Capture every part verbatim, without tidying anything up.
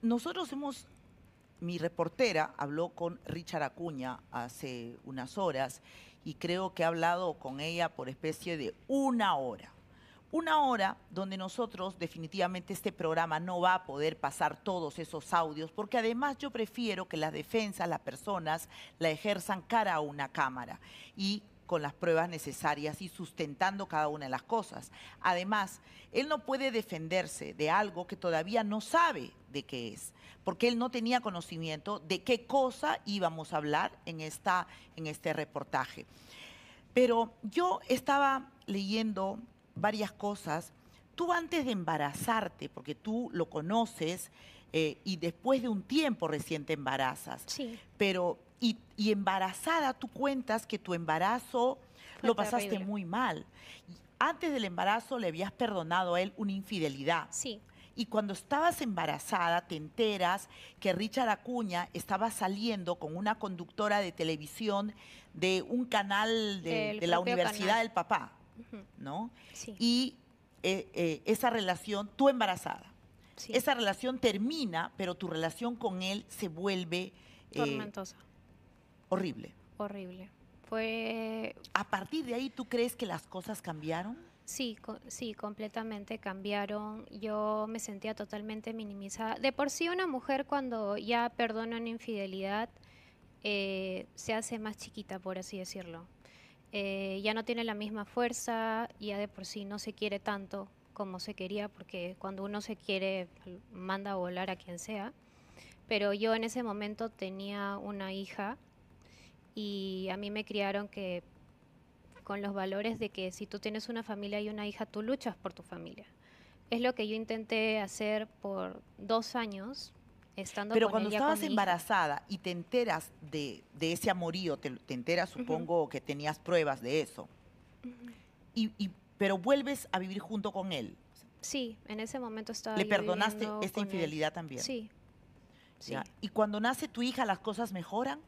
nosotros hemos, mi reportera habló con Richard Acuña hace unas horas y creo que ha hablado con ella por especie de una hora. Una hora donde nosotros definitivamente este programa no va a poder pasar todos esos audios, porque además yo prefiero que las defensas, las personas, la ejerzan cara a una cámara y con las pruebas necesarias y sustentando cada una de las cosas. Además, él no puede defenderse de algo que todavía no sabe de qué es, porque él no tenía conocimiento de qué cosa íbamos a hablar en, esta, en este reportaje. Pero yo estaba leyendo varias cosas. Tú antes de embarazarte, porque tú lo conoces eh, y después de un tiempo recién te embarazas, Sí. pero y, y embarazada tú cuentas que tu embarazo Fue lo pasaste terrible. muy mal. Antes del embarazo le habías perdonado a él una infidelidad. Sí. Y cuando estabas embarazada te enteras que Richard Acuña estaba saliendo con una conductora de televisión de un canal de, Del de la propio Universidad canal. del Papá, Ujú. ¿no? Sí. Y eh, eh, esa relación, tú embarazada, Sí. esa relación termina, pero tu relación con él se vuelve eh, Tormentosa. horrible. Horrible. Fue... ¿A partir de ahí tú crees que las cosas cambiaron? Sí, co- sí, completamente cambiaron. Yo me sentía totalmente minimizada. De por sí una mujer cuando ya perdona una infidelidad eh, se hace más chiquita, por así decirlo. Eh, ya no tiene la misma fuerza, ya de por sí no se quiere tanto como se quería, porque cuando uno se quiere manda a volar a quien sea. Pero yo en ese momento tenía una hija y a mí me criaron que con los valores de que si tú tienes una familia y una hija, tú luchas por tu familia. Es lo que yo intenté hacer por dos años, estando Pero con cuando él ya con estabas mi hija. embarazada y te enteras de, de ese amorío, te, te enteras, Ujú. supongo que tenías pruebas de eso, Ujú. y, y- pero vuelves a vivir junto con él. Sí, en ese momento estaba ¿Le yo perdonaste viviendo esta con él. infidelidad también? Sí, ¿Ya? sí. ¿Y cuando nace tu hija las cosas mejoran?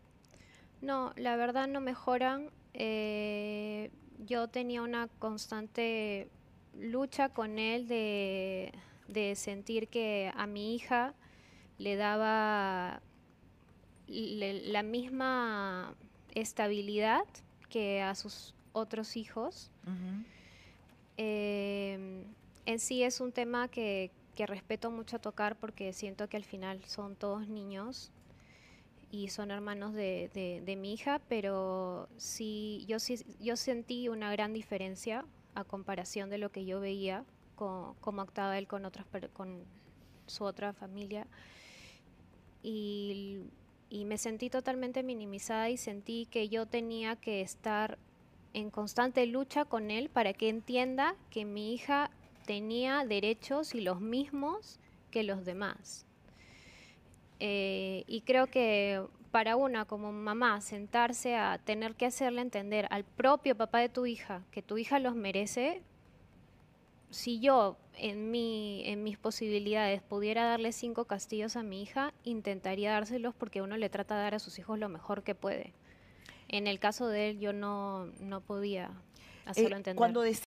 No, la verdad no mejoran. Eh, yo tenía una constante lucha con él de, de sentir que a mi hija le daba le- la misma estabilidad que a sus otros hijos. Ujú. Eh, en sí es un tema que, que respeto mucho tocar porque siento que al final son todos niños y son hermanos de, de- de mi hija, pero sí yo, sí, yo sentí una gran diferencia a comparación de lo que yo veía, con, cómo actuaba él con, otras, per- con su otra familia. Y, y me sentí totalmente minimizada y sentí que yo tenía que estar en constante lucha con él para que entienda que mi hija tenía derechos y los mismos que los demás. Eh, y creo que para una como mamá sentarse a tener que hacerle entender al propio papá de tu hija que tu hija los merece, si yo en mi, en mis posibilidades pudiera darle cinco castillos a mi hija, intentaría dárselos porque uno le trata de dar a sus hijos lo mejor que puede. En el caso de él yo no, no podía hacerlo Eh, entender. cuando